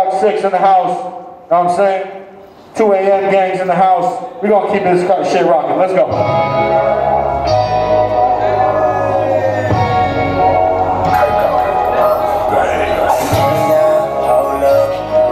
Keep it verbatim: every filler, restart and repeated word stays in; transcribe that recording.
Block six in the house. Know what I'm saying? two A M gangs in the house. We're gonna keep this shit rocking. Let's go.